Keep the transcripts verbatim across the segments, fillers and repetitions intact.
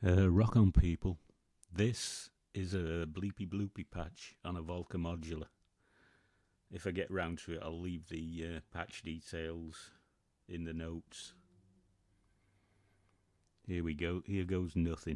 Uh, rock on, people. This is a Bleepy Bloopy patch on a Volca Modular. If I get round to it, I'll leave the uh, patch details in the notes. Here we go. Here goes nothing.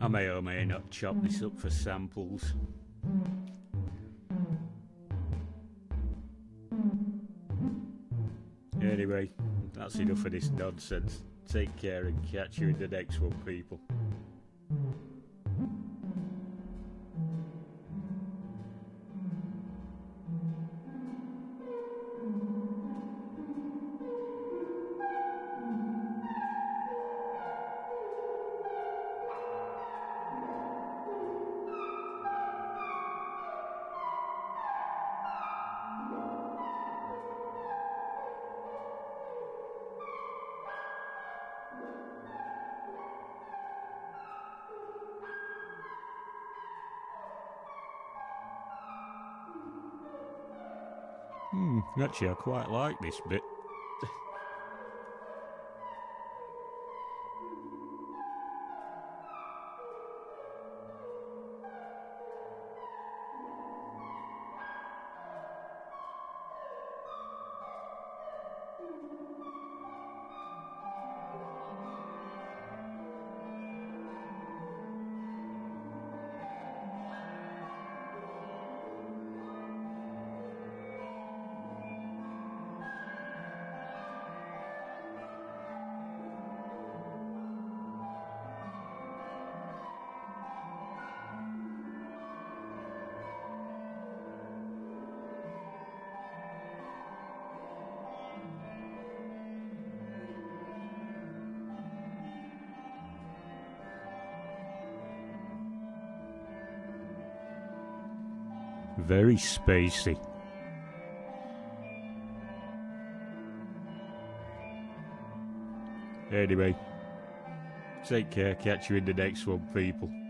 I may or may not chop this up for samples. Anyway, that's enough of this nonsense. Take care and catch you in the next one, people. Hmm, actually I quite like this bit. Very spacey. Anyway, take care, catch you in the next one, people.